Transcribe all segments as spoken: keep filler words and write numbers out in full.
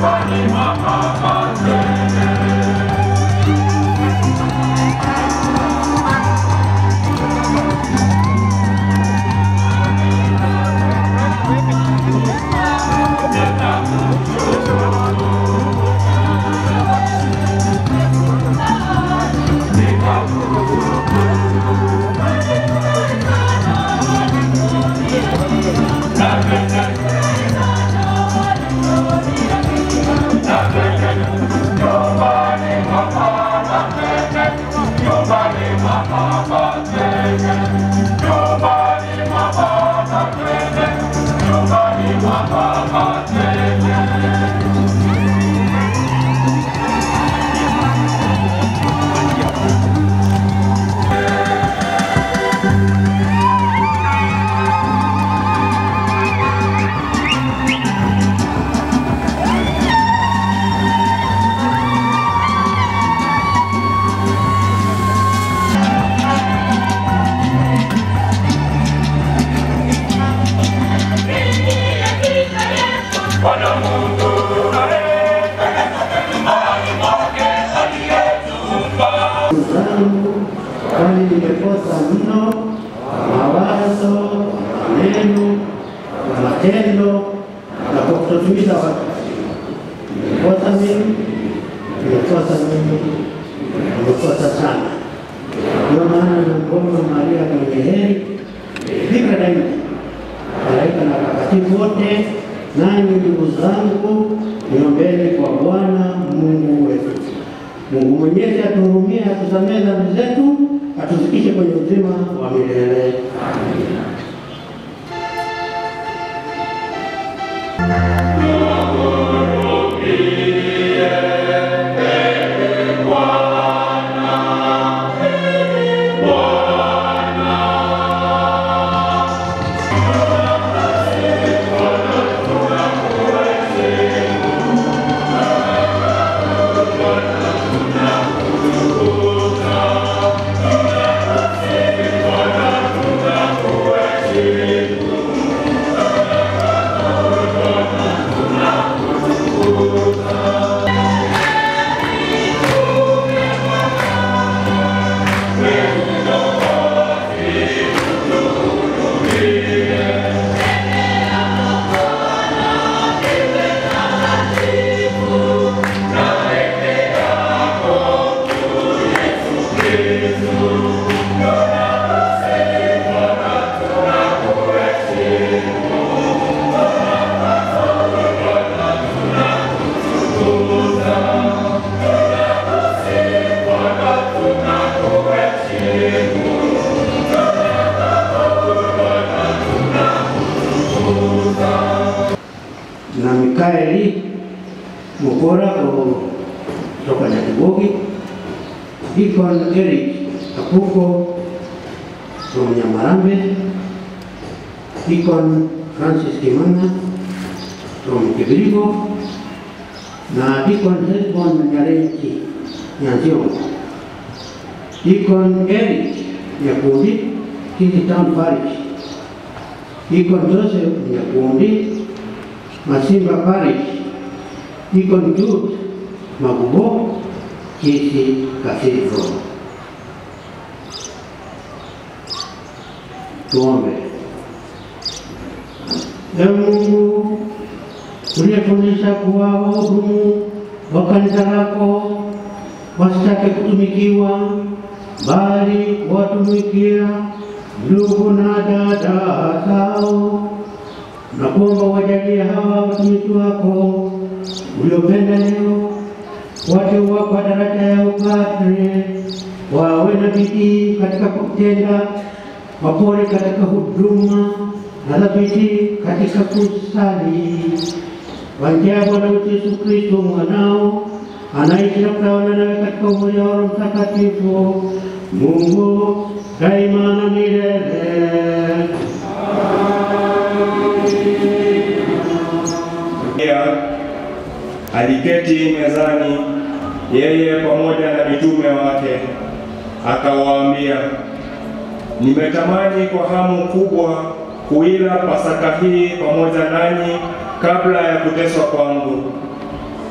Kwani nimekosa mno mawazo, neno na matendo na kututumiza watu. Nimekosa mimi, nimekosa mimi, nimekosa sana. Ndio maana naomba Maria mwenye heri, Bikira daima, malaika na watakatifu wote, nanyi ndugu zangu, niombeni kwa Bwana Mungu wetu. Mungu Mwenyezi atuhurumie, atusamehe dhambi zetu, atufikishe kwenye uzima wa milele. Amina. Na Mikaeli Mukora kutoka Nyatibogi, Deacon Eric Kapuko from Nyamarambe, Deacon Francis Kimana from Kibirigo, na Deacon Hesbon Nyarenchi Nyanziongo, Deacon Eric Nyakundi Kiti Town Parish, Deacon Joseph Nyakundi Masimba Parish, Deacon Jude Magubo Kisi Cathedral. Tuombe. Ee Mungu, uliyefundisha kuwa wahudumu wa kanisa lako wasitake kutumikiwa, bali watumikia ndugu na dada zao, na kuomba wajalie hawa watumishi wako uliopenda leo wateua kwa daraja ya upadre, wawe na bidii katika kutenda, wapole katika huduma na dhabiti katika kusali. Kwa njia ya Bwana wetu Yesu Kristo mwanao, anaishi na kutawala nawe katika umoja wa Roho Mtakatifu, Mungu daima na milele. Aliketi mezani yeye pamoja na mitume wake, akawaambia, nimetamani kwa hamu kubwa kuila Pasaka hii pamoja nanyi kabla ya kuteswa kwangu.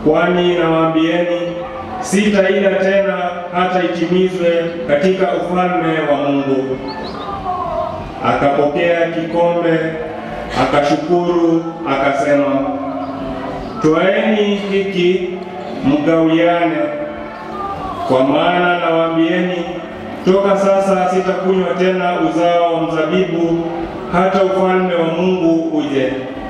kwani nawaambieni, sitaila tena hata itimizwe katika ufalme wa Mungu. Akapokea kikombe, akashukuru, akasema, twaeni hiki mgawiane, kwa maana nawaambieni, toka sasa sitakunywa tena uzao wa mzabibu hata ufalme wa Mungu uje.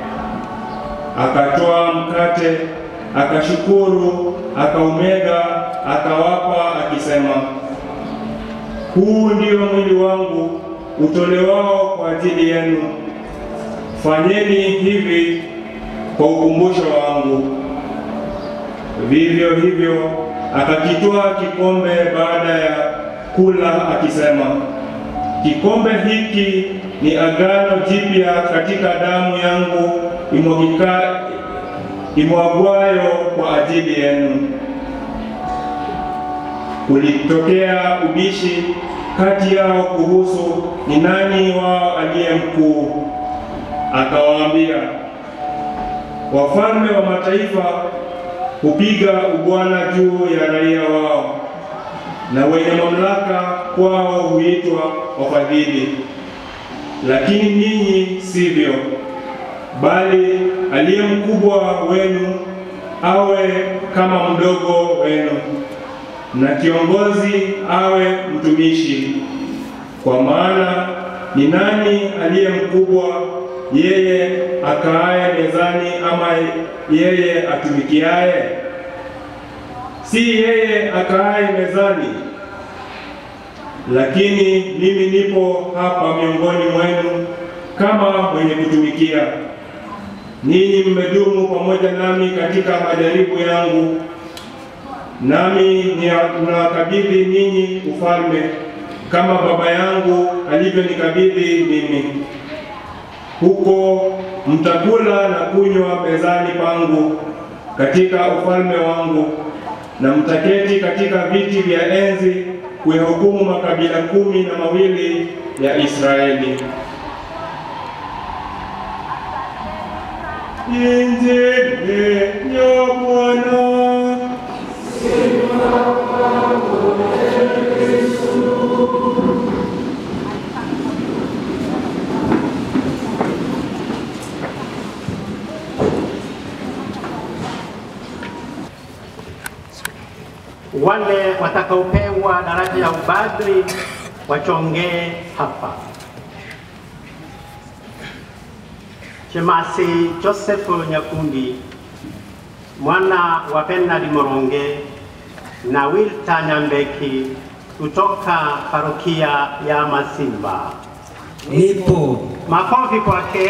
Akatoa mkate, akashukuru, akaumega, akawapa akisema, huu ndio mwili wangu utolewao kwa ajili yenu. Fanyeni hivi kwa ukumbusho wangu. Vivyo hivyo akakitoa kikombe baada ya kula akisema, kikombe hiki ni agano jipya katika damu yangu imwagika imwagwayo kwa ajili yenu. Kulitokea ubishi kati yao kuhusu ni nani wao aliye mkuu. Akawaambia, wafalme wa mataifa hupiga ubwana juu ya raia wao, na wenye mamlaka kwao huitwa wafadhili. Lakini ninyi sivyo, bali aliye mkubwa wenu awe kama mdogo wenu, na kiongozi awe mtumishi. Kwa maana ni nani aliye mkubwa, yeye akaaye mezani ama yeye atumikiaye? Si yeye akaaye mezani. Lakini mimi nipo hapa miongoni mwenu kama mwenye kutumikia. Ninyi mmedumu pamoja nami katika majaribu yangu, nami ninawakabidhi ninyi ufalme kama Baba yangu alivyonikabidhi mimi. Huko mtakula na kunywa mezani pangu katika ufalme wangu, na mtaketi katika viti vya enzi kuyahukumu makabila kumi na mawili ya Israeli. Injili ya Bwana. Wale watakaopewa daraja ya ubadri wachongee hapa. Shemasi Joseph Nyakundi, mwana wa Bernard Moronge na Wilta Nyambeki kutoka parokia ya Masimba. Nipo. Makofi kwake.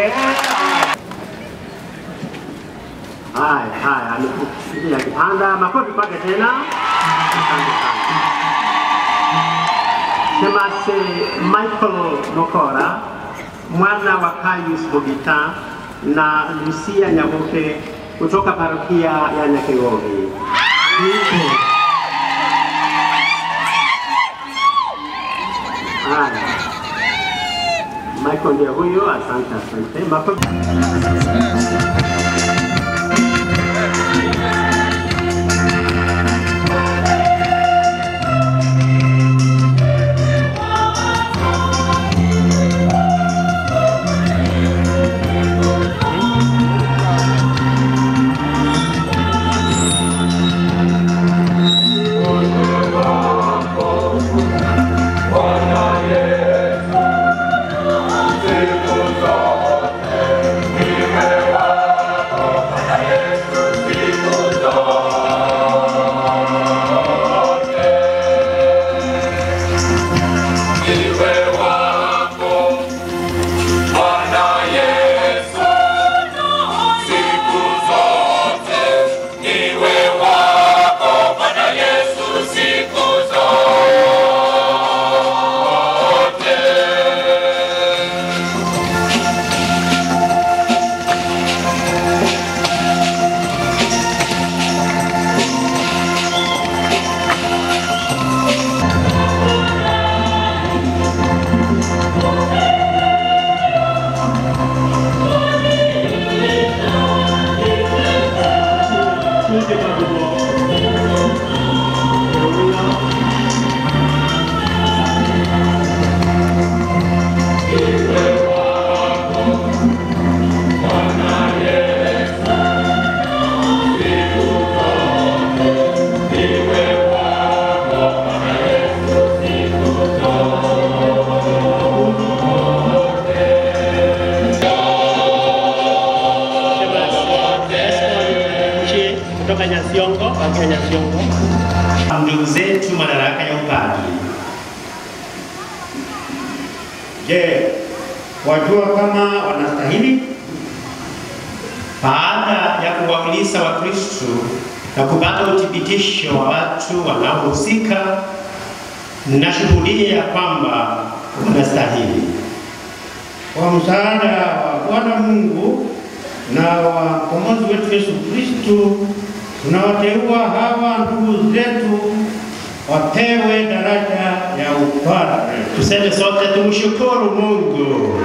Haya, haya, amekuja kipanda. Makofi kwake tena. Shemasi Michael Nokora, mwana wa Kayus Bogita na Lucia Nyaboke kutoka parokia ya Nyakegogi. Haya, Michael ndiye huyo. Asante, asante. Makofi. Amen. Ndugu zetu madaraka ya upadri. Je, wajua kama wanastahili? Baada ya kuwakilisha Wakristo na kupata uthibitisho wa watu wanaohusika, nashuhudia kwamba wanastahili. Kwa msaada wa Bwana Mungu na wa Mwokozi wetu Yesu Kristo, tunawateua hawa ndugu zetu wapewe daraja ya upadre. Tuseme sote tumshukuru Mungu.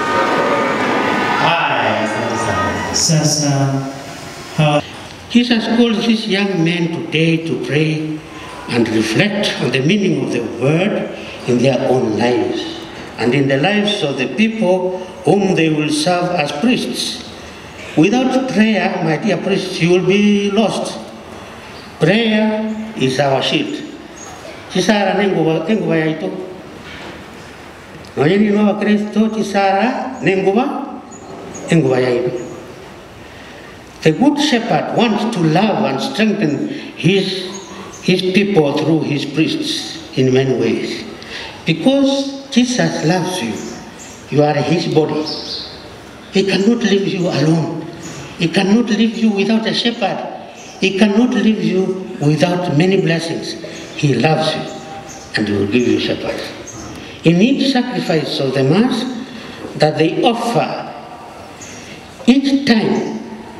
Haya, sasa. Sasa Jesus calls these young men today to pray and reflect on the meaning of the word in their own lives and in the lives of the people whom they will serve as priests. Without prayer, my dear priests, you will be lost. Prayer is our shield. Chisara nenguva nenguva yaito. Nonyeni no Kristo chisara nenguva nenguva yaito. The good shepherd wants to love and strengthen his his people through his priests in many ways. Because Jesus loves you, you are his body. He cannot leave you alone. He cannot leave you without a shepherd. He cannot leave you without many blessings. He loves you and he will give you shepherds. In each sacrifice of the Mass that they offer, each time,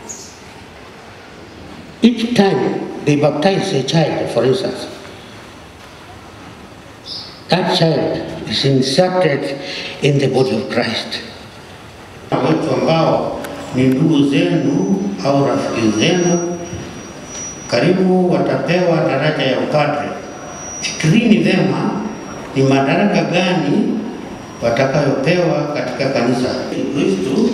each time they baptize a child, for instance, that child is inserted in the body of Christ. Watu ambao ni ndugu zenu au rafiki zenu karibu watapewa daraja ya upadre. Fikirini vyema ni madaraka gani watakayopewa katika kanisa la Kristo.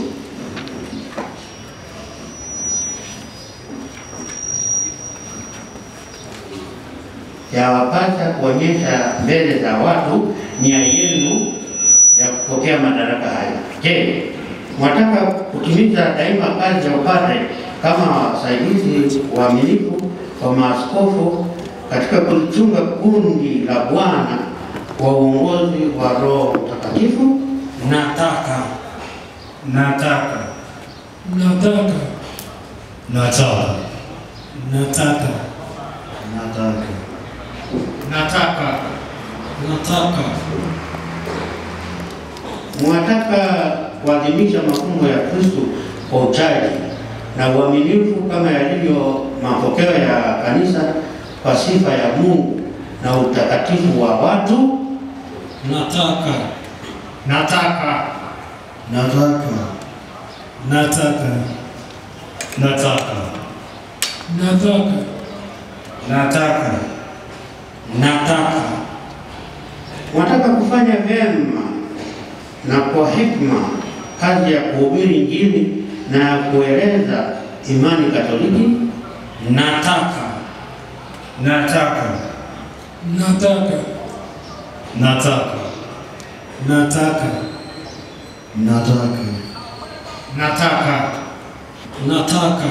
Yawapasa kuonyesha mbele za watu nia yenu ya kupokea madaraka hayo. Je, mwataka kutimiza daima kazi ya upadre kama wasaidizi waaminifu wa maaskofu katika kulichunga kundi la Bwana kwa uongozi wa Roho Mtakatifu? nataka nataka Nataka. nataka nataka Nataka. Nataka. Nataka. Mwataka kuadhimisha mafumbo ya Kristo kwa uchaji na uaminifu kama yalivyo mapokeo ya kanisa kwa sifa ya Mungu na utakatifu wa watu? Nataka. Nataka. nataka Nataka. nataka Nataka. nataka nataka Mwataka kufanya vyema na kwa hekima kazi ya kuhubiri Injili na kueleza imani Katoliki? nataka nataka Nataka. nataka nataka nataka Nataka. Nataka.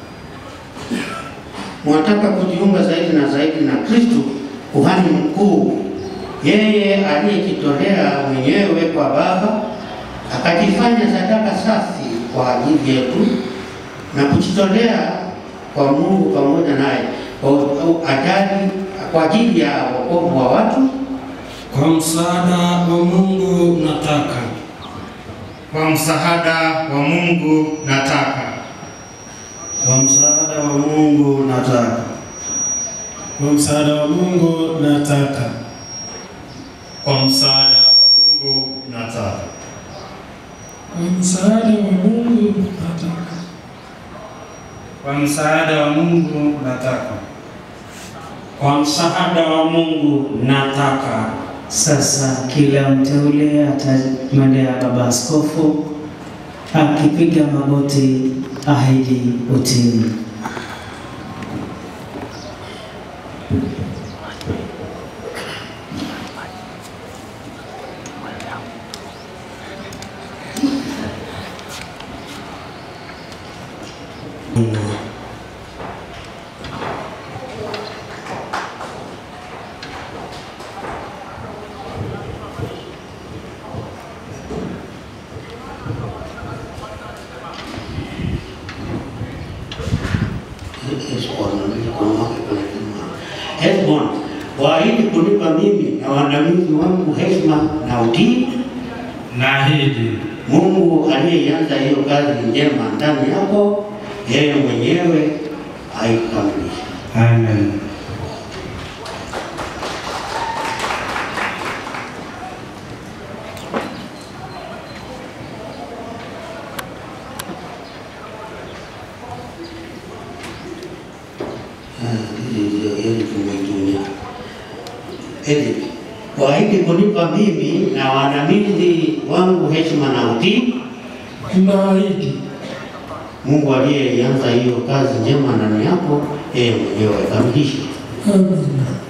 Mwataka kujiunga zaidi na zaidi na Kristo kuhani mkuu, yeye aliyejitolea mwenyewe kwa Baba akajifanya sadaka safi kwa ajili yetu na kujitolea kwa Mungu pamoja naye kwa ajali kwa ajili ya wokovu wa watu. Kwa msaada wa Mungu nataka. Kwa msaada wa Mungu nataka. kwa msaada wa Mungu nataka Kwa msaada wa Mungu nataka. kwa msaada wa Mungu nataka Kwa msaada wa Mungu nataka. Kwa msaada wa Mungu nataka. Kwa msaada wa Mungu nataka. Sasa kila mteule atamwendea baba askofu akipiga magoti ahidi utii. Hesbon, waahidi kunipa mimi na waandamizi wangu heshima na utii. Naahidi. Mungu aliyeanza hiyo kazi njema ndani yako, yeye mwenyewe aikamilishe. Amen. Eli, waahidi kunipa mimi na waandamizi wangu heshima na utii. Naahidi. Mungu aliyeanza hiyo kazi njema ndani yako, yeye mwenyewe aikamilishe. Amen.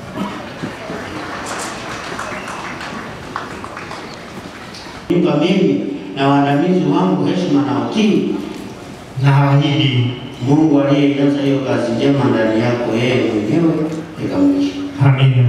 Nipa mimi na waandamizi wangu heshima na utii. Naahidi. Mungu aliyeanza hiyo kazi njema ndani yako, yeye mwenyewe aikamilishe. Amina.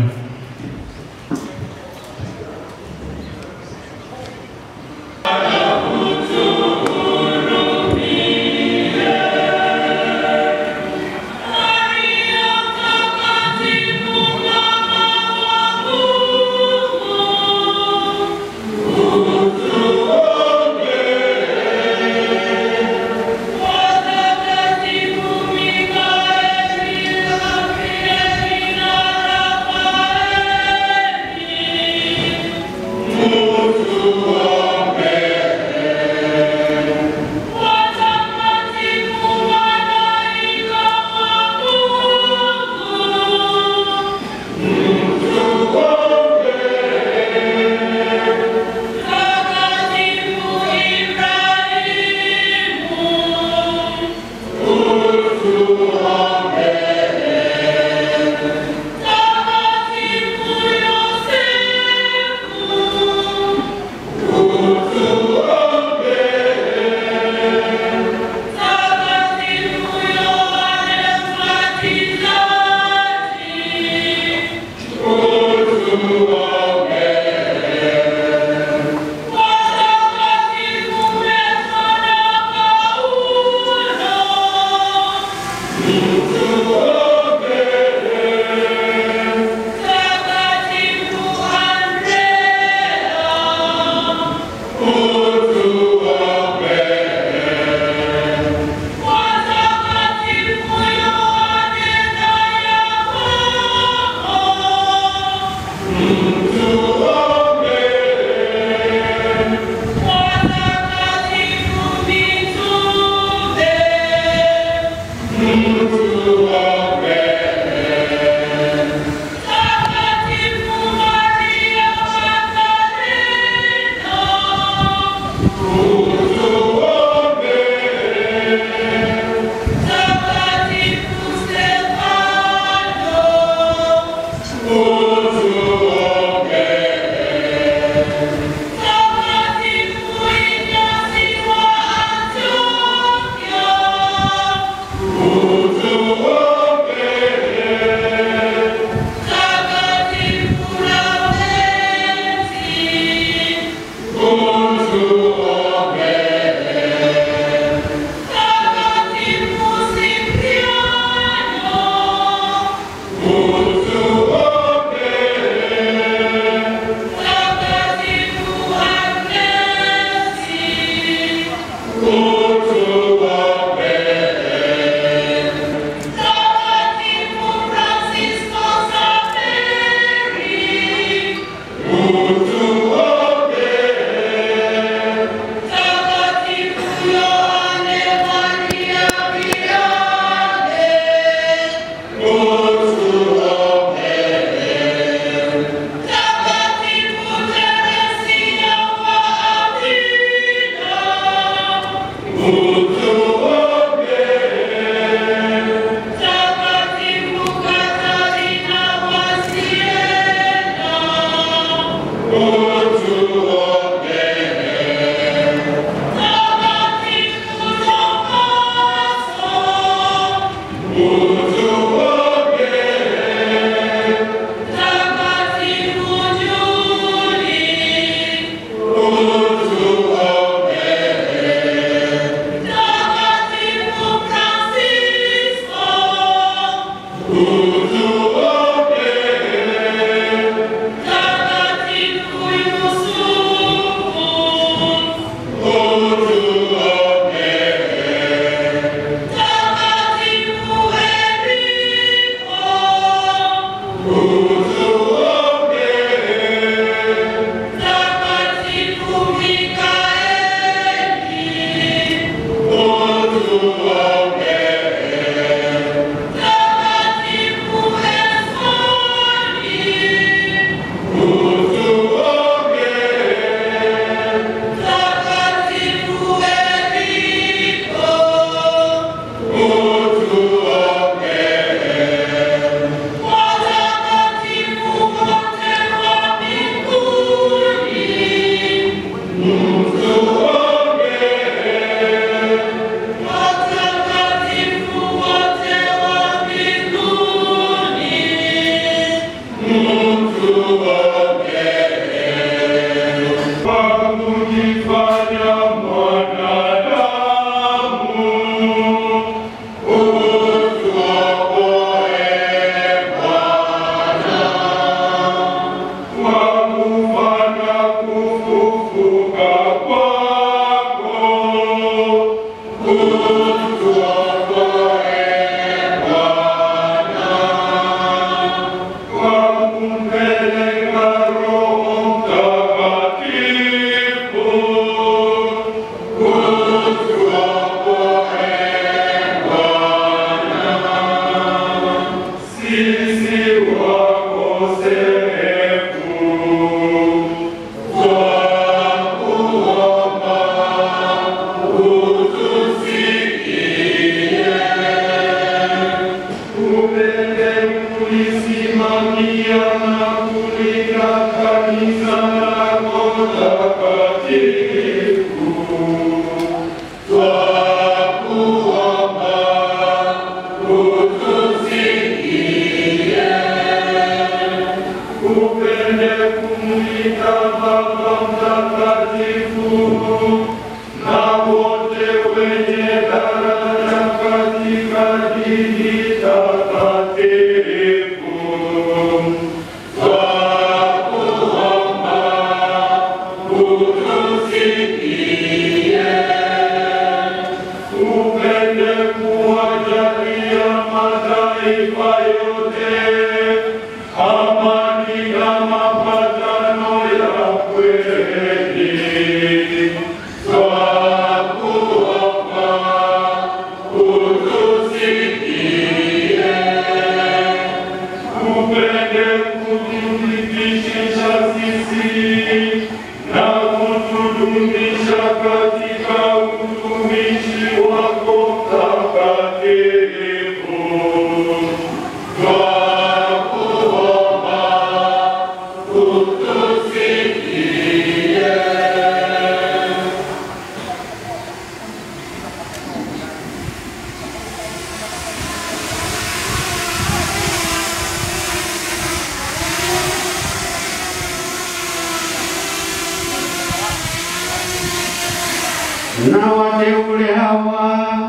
Na wateule hawa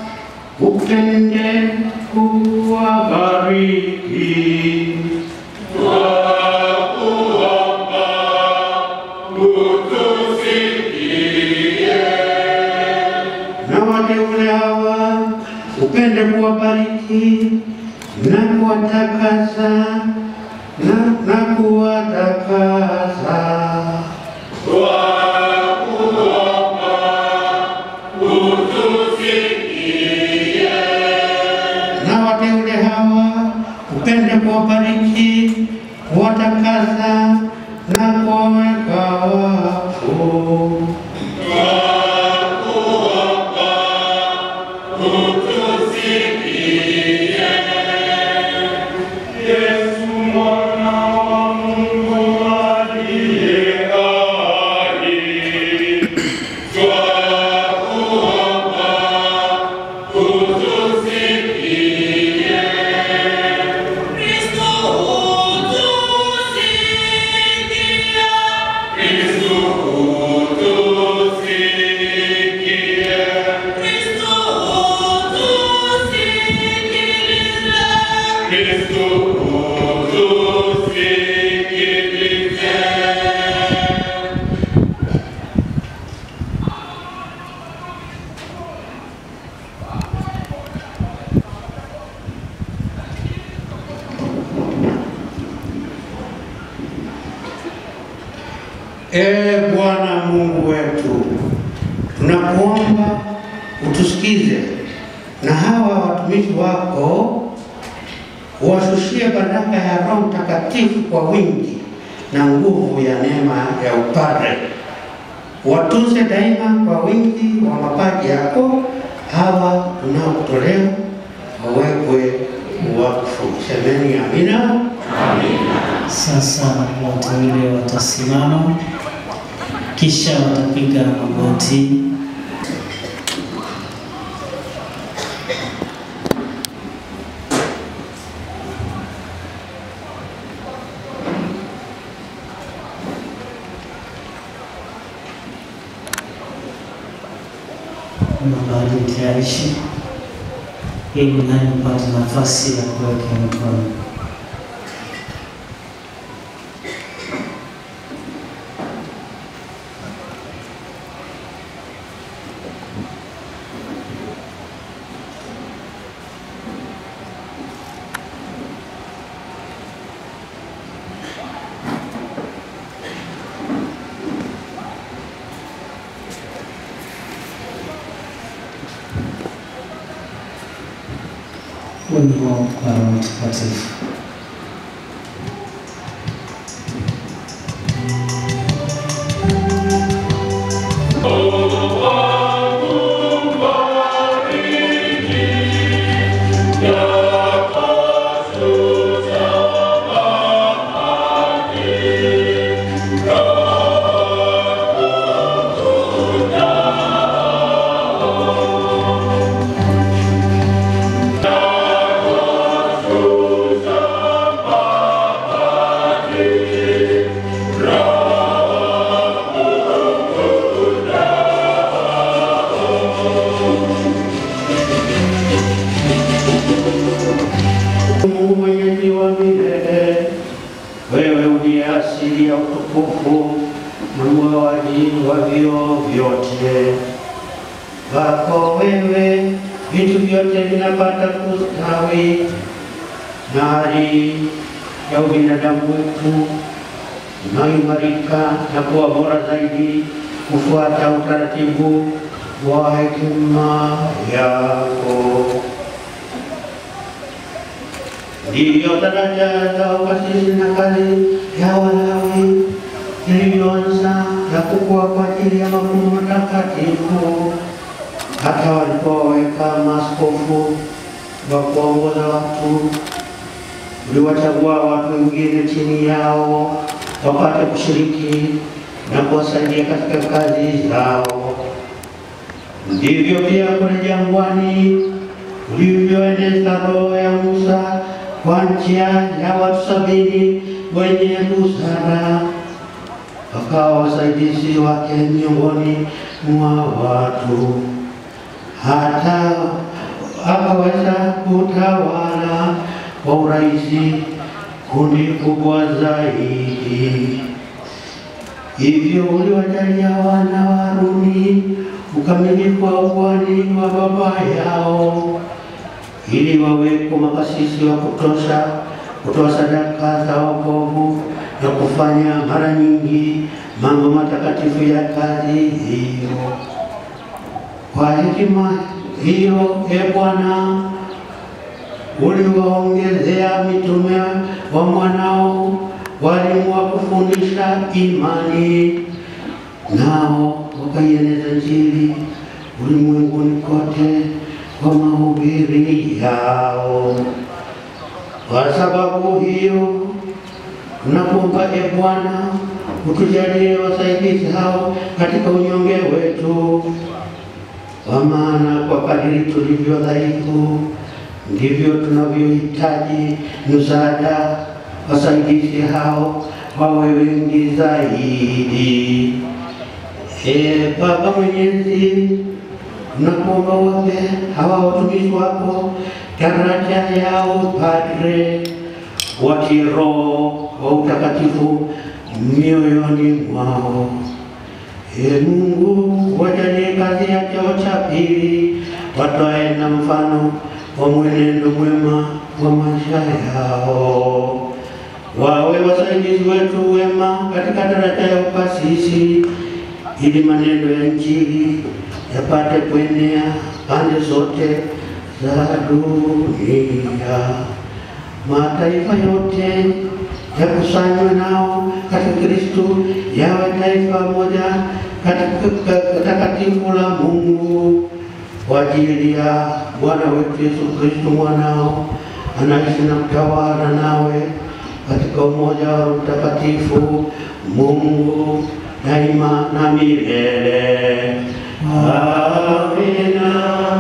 upende kuwabariki. Twakuomba utusikie. Na wateule hawa upende kuwabariki na kuwatakasa na, na kuwatakasa. Upende kuwabariki, kuwatakasa na kuwaweka wakfu. Twakuomba utusikie. Yesu mwana wa Mungu aliye hai, twakuomba utusikie. Ee Bwana Mungu wetu, tunakuomba utusikize na hawa watumishi wako, uwashushie baraka ya Roho Mtakatifu kwa wingi na nguvu ya neema ya upadre. Watunze daima kwa wingi wa mapaji yako hawa tunaokutolea, wawekwe wakfu. Semeni amina. Amina. Sasa wateule watasimama kisha watapiga magoti. Mabali tayarishi ili naye mpate nafasi ya kuweka mikono. Wimbo wa Roho Mtakatifu. Wewe uliye asili ya utukufu na muumbaji wa vyo vyote, wako wewe vitu vyote vinapata kustawi, na hali ya ubinadamu wetu unaimarika na kuwa bora zaidi kufuata utaratibu wa hekima yako. Ndiyo daraja za ukasisi na kazi ya Walawi ilivyoanza na kukua kwa ajili ya mafunuo matakatifu, hata walipoweka maaskofu wa kuongoza watu, uliwachagua watu wengine chini yao wapate kushiriki na kuwasaidia katika kazi zao. Ndivyo pia kule jangwani ulivyoeneza roho ya Musa kwa njia ya watu sabini wenye busara, wakawa wasaidizi wake miongoni mwa watu, hata akaweza kutawala kwa urahisi kundi kubwa zaidi. Hivyo uliwajalia wana wa Haruni ukamilifu wa ukwani wa baba yao, ili wawe makasisi wa kutosha kutoa sadaka za wokovu na kufanya mara nyingi mambo matakatifu ya kazi hiyo. Kwa hekima hiyo, e Bwana, uliwaongezea mitume wa mwanao walimu wa kufundisha imani, nao wakaieneza Injili ulimwenguni kote kwa mahubiri yao. Kwa sababu hiyo tunakuomba, e Bwana, utujalie wasaidizi hao katika unyonge wetu, kwa maana kwa kadiri tulivyo dhaifu ndivyo tunavyohitaji msaada. Wasaidizi hao wawe wengi zaidi. E Baba Mwenyezi, tunakuomba wape hawa watumishi wako daraja ya upadre, watie roho wa utakatifu mioyoni mwao. E Mungu, wajalie kazi ya cheo cha pili, watoe na mfano wa mwenendo mwema wa maisha yao. wawe wasaidizi wetu wema katika daraja ya upasisi, ili maneno ya Injili yapate kuenea pande zote za dunia. Mataifa yote yakusanywe nao katika Kristo, yawe taifa moja katika takatifu la Mungu, kwa ajili ya Bwana wetu Yesu Kristo mwanao, anaishi na kutawala nawe katika umoja wa Mtakatifu Mungu daima na milele. Amina.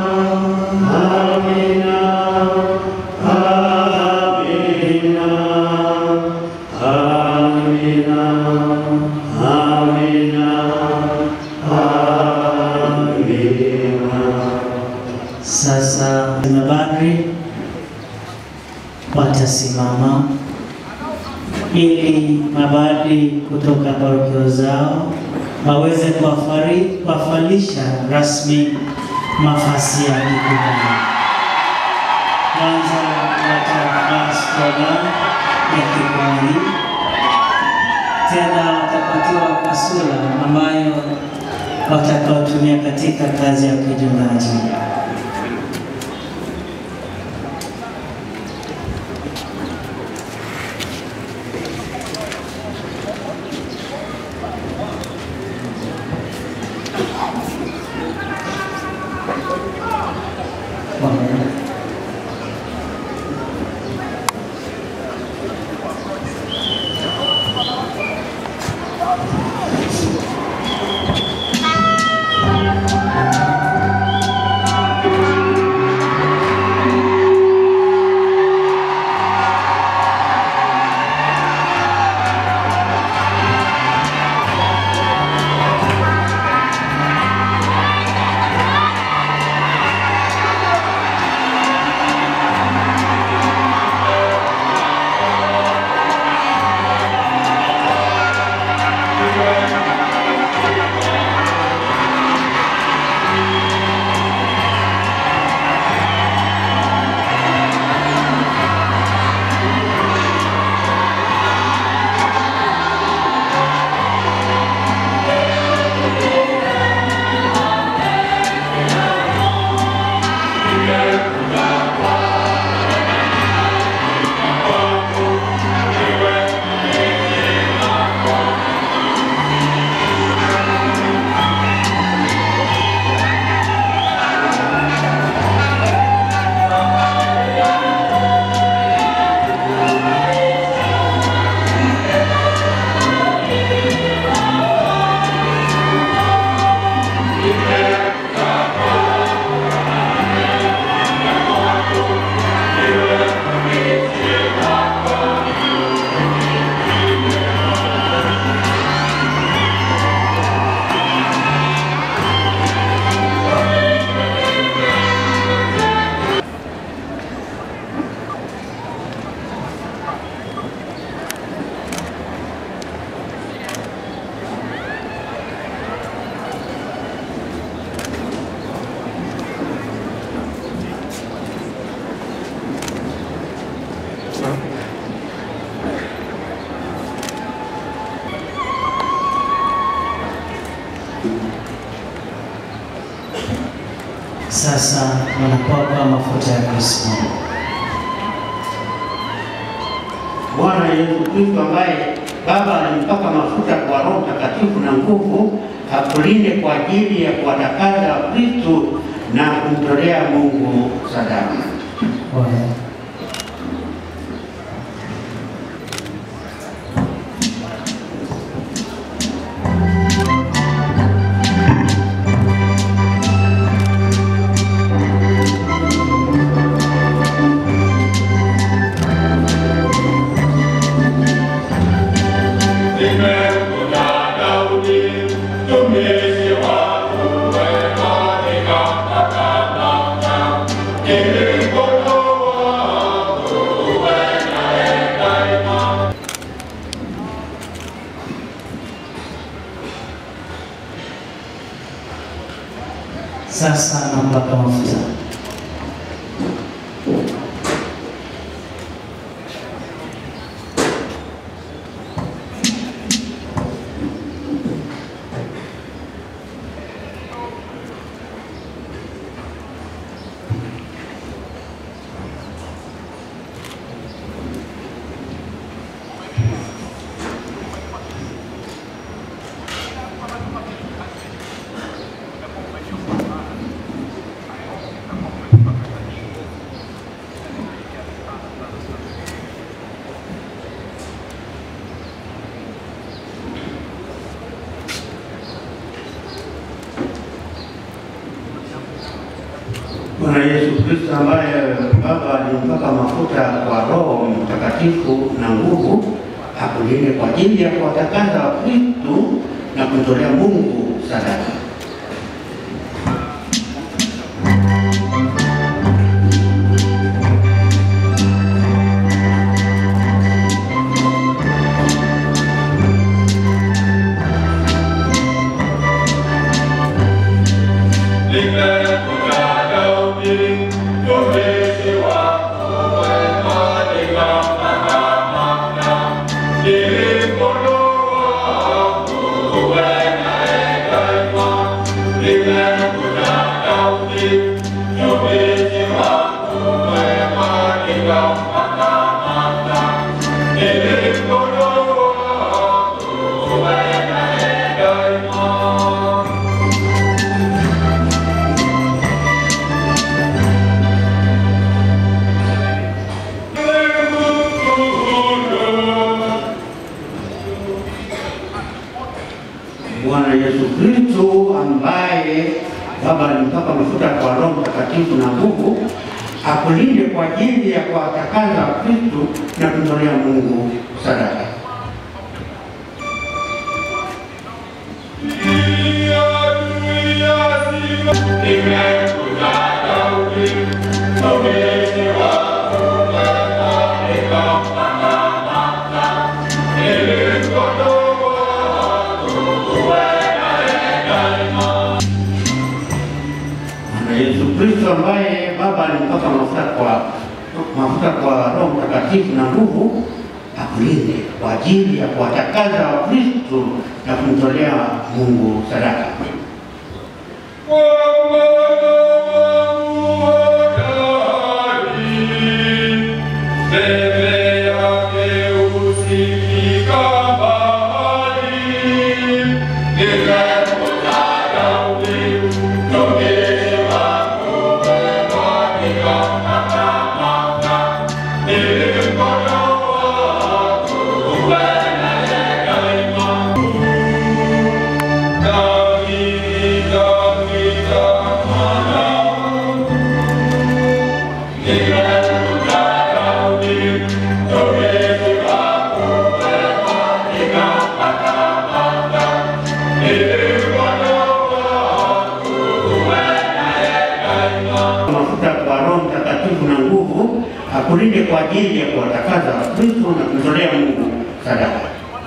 Amina. Amina. Amina. Amina. Amina. Sasa mapadri watasimama ili mapadri kutoka parokia zao waweze kuwafalisha rasmi mavazi ya kikuhani. Kwanza watavaa stola ya kikuhani, tena watapatiwa kasula ambayo watakaotumia katika kazi ya kichungaji. Sasa wanapaka mafuta ya Kristo. Bwana Yesu Kristo ambaye Baba alimpaka mafuta kwa Roho Mtakatifu na nguvu, akulinde kwa ajili ya kuwatakasa Kristo na kumtolea Mungu sadaka. Bwana. Sasa nampaka mafuta. Kristo ambaye Baba alimpaka mafuta kwa Roho Mtakatifu na nguvu, akulinde kwa ajili ya kuwatakasa Wakristo na kumtolea Mungu sadaka. Bwana Yesu Kristo ambaye Baba alimpaka mafuta kwa Roho Mtakatifu na nguvu, akulinde kwa ajili ya kuwatakasa Wakristo na kumtolea Mungu sadaka. Yesu Kristo ambaye Baba alimpaka mafuta kwa mafuta kwa Roho Mtakatifu na nguvu, akulinde kwa ajili ya kuwatakasa Wakristo na kumtolea Mungu sadaka. Mafuta kwa Roho Mtakatifu na nguvu, akulinde kwa ajili ya kuwatakasa Wakristo na kumtolea Mungu sadaka.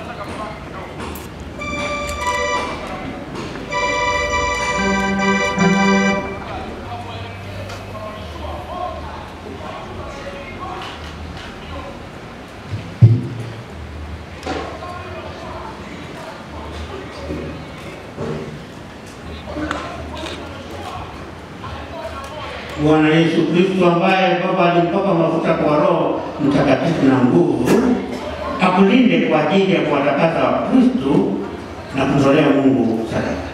Bwana Yesu Kristo ambaye Baba alimpaka mafuta kwa Roho Mtakatifu na nguvu, akulinde kwa ajili ya kuwatakasa Wakristo na kumtolea Mungu sadaka.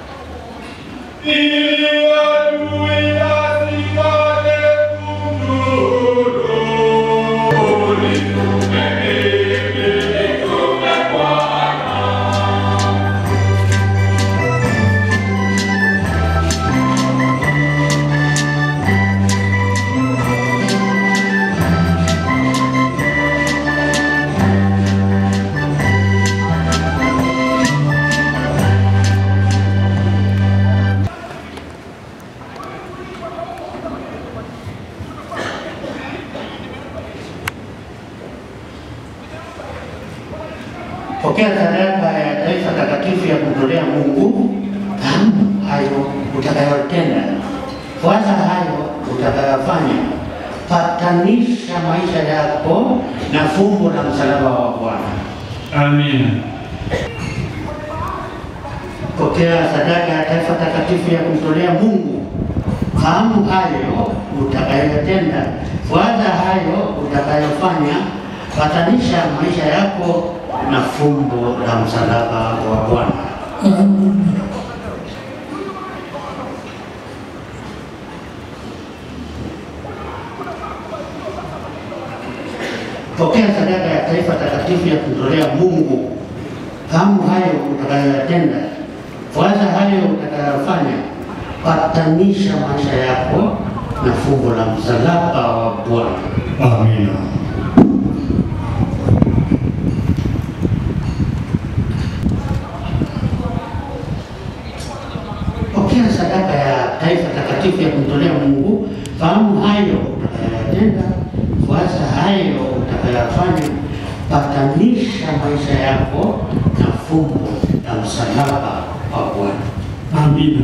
Pokea sadaka ya taifa takatifu ya kumtolea Mungu. Fahamu hayo utakayotenda, fuata hayo utakayofanya, patanisha maisha yako na fumbo la msalaba wa Bwana. Amina. Pokea sadaka ya taifa takatifu ya kumtolea Mungu. Fahamu hayo utakayotenda, fuata hayo utakayofanya, patanisha maisha yako na fumbo la msalaba wa Bwana. Pokea sadaka ya taifa takatifu ya kumtolea Mungu. Fahamu hayo utakayotenda, fuata hayo utakayofanya, patanisha maisha yako na fumbo la msalaba wa Bwana. Amina. Pokea sadaka ya taifa takatifu ya kumtolea Mungu. Fahamu hayo utakayotenda, fuata hayo utakayofanya, patanisha maisha yako na fumbo la msalaba wa Bwana. Amina.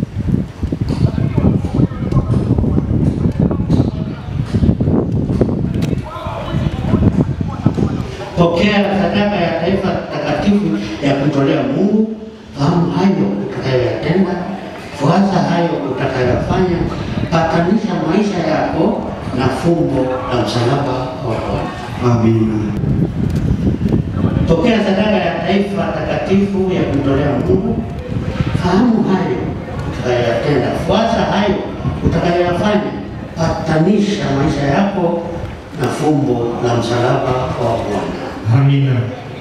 Pokea sadaka ya taifa takatifu ya kumtolea Mungu. Fahamu hayo utakayoyatenda, fuata hayo utakayofanya, patanisha maisha yako na fumbo la msalaba wa Bwana. Amina. Pokea sadaka ya taifa takatifu ya kumtolea Mungu. Fahamu hayo utakayoyatenda, fuata hayo utakayoyafanya, patanisha maisha yako na fumbo la msalaba wa Bwana. Amina.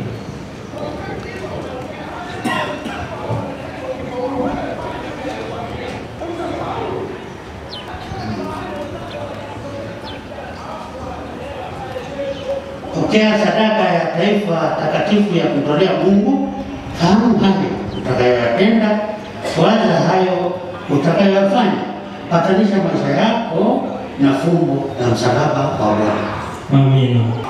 Pokea sadaka ya taifa takatifu ya kumtolea Mungu. Fahamu hayo utakayoyatenda, fuata hayo utakayoyafanya, patanisha maisha yako na fumbo la msalaba wa Bwana. Amina.